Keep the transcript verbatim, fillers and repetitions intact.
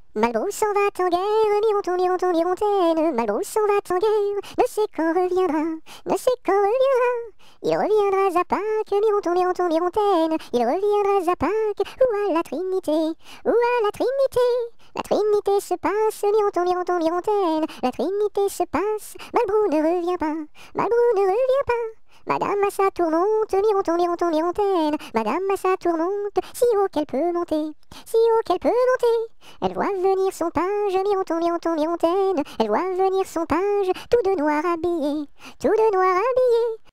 Malbrousse s'en va en guerre, Mironton, Mironton, Mirontaine. Malbrousse s'en va en guerre, ne sait quand reviendra, ne sait quand reviendra. Il reviendra à Pâques, Mironton, Mironton, Mirontaine. Il reviendra à Pâques, ou à la Trinité, ou à la Trinité. La Trinité se passe, Mironton, Mironton, Mirontaine. La Trinité se passe, Malbrou ne revient pas, Malbrou ne revient pas. Madame à sa tourmente, Mironton, Mironton, Mirontaine. Madame à sa tourmente, si haut qu'elle peut monter, si haut qu'elle peut monter. Elle voit venir son page, Mironton, Mironton, Mirontaine. Elle voit venir son page, tout de noir habillé, tout de noir habillé.